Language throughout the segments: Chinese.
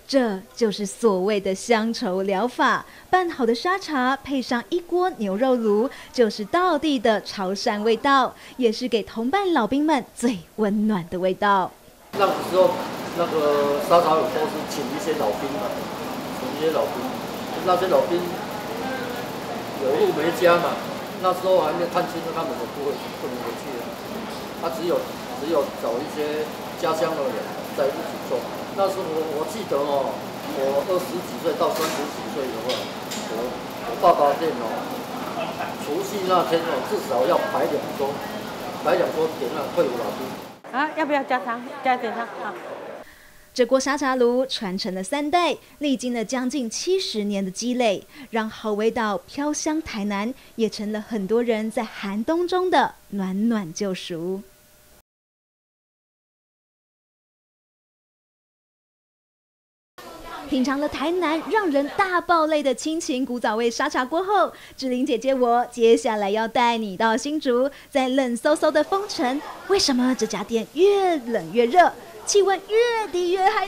这就是所谓的乡愁疗法。拌好的沙茶配上一锅牛肉炉，就是道地的潮汕味道，也是给同伴老兵们最温暖的味道。 那个时候，那个沙茶卤都是请一些老兵嘛，那些老兵有路没家嘛，那时候还没看清楚他们的不能回去了，他只有找一些家乡的人在一起做。那时候我记得哦，我20几岁到30几岁的话，我爸爸店哦，除夕那天哦，至少要摆2桌给那退伍老兵。 啊，要不要加汤？加点汤啊。 这锅沙茶炉传承了3代，历经了将近70年的积累，让好味道飘香台南，也成了很多人在寒冬中的暖暖救赎。品尝了台南让人大爆泪的亲情古早味沙茶锅后，志玲姐姐我接下来要带你到新竹，在冷飕飕的风城，为什么这家店越冷越热，气温越低越嗨呢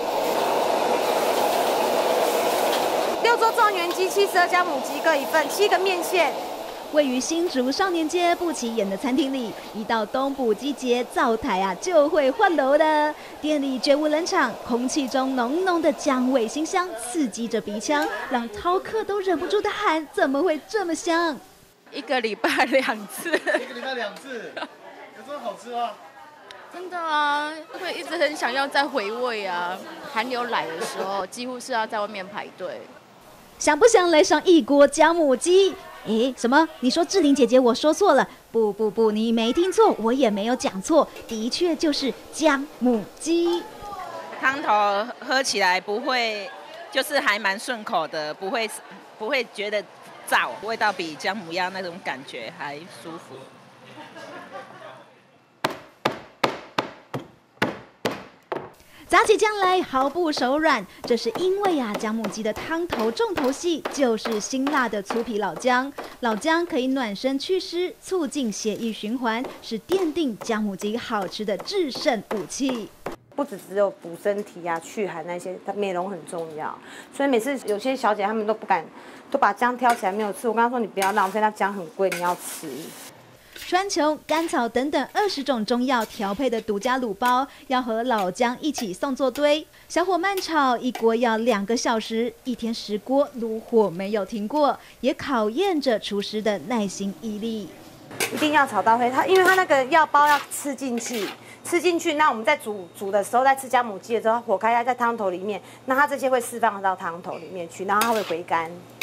？6桌状元鸡、72家母鸡各1份，7个面线。 位于新竹少年街不起眼的餐厅里，一到东补季节，灶台就会换楼的。店里绝无冷场，空气中浓浓的姜味馨香刺激着鼻腔，让饕客都忍不住的喊：怎么会这么香 ？1个礼拜2次。 1个礼拜2次，有这么好吃吗？ 真的啊，会一直很想要再回味啊。寒流来的时候，几乎是要在外面排队。 想不想来上一锅姜母鸡？什么？你说志玲姐姐我说错了？不，你没听错，我也没有讲错，的确就是姜母鸡。 汤头喝起来不会，就是还蛮顺口的，不会觉得燥，味道比姜母鸭那种感觉还舒服。 砸起姜来毫不手软，这是因为姜母鸡的汤头重头戏就是辛辣的粗皮老姜。老姜可以暖身祛湿，促进血液循环，是奠定姜母鸡好吃的制胜武器。 不只有补身体去寒那些，美容很重要。所以每次有些小姐她们都不敢，都把姜挑起来没有吃。我跟她说你不要浪费，那姜很贵，你要吃。 川穹、甘草等等20种中药调配的独家卤包，要和老姜一起送作堆，小火慢炒，一锅要2个小时，1天10锅，炉火没有停过，也考验着厨师的耐心毅力。 一定要炒到黑，因为它那个药包要吃进去，那我们在煮的时候，在吃姜母鸡的时候，火开在汤头里面，那它这些会释放到汤头里面去，然后它会回甘。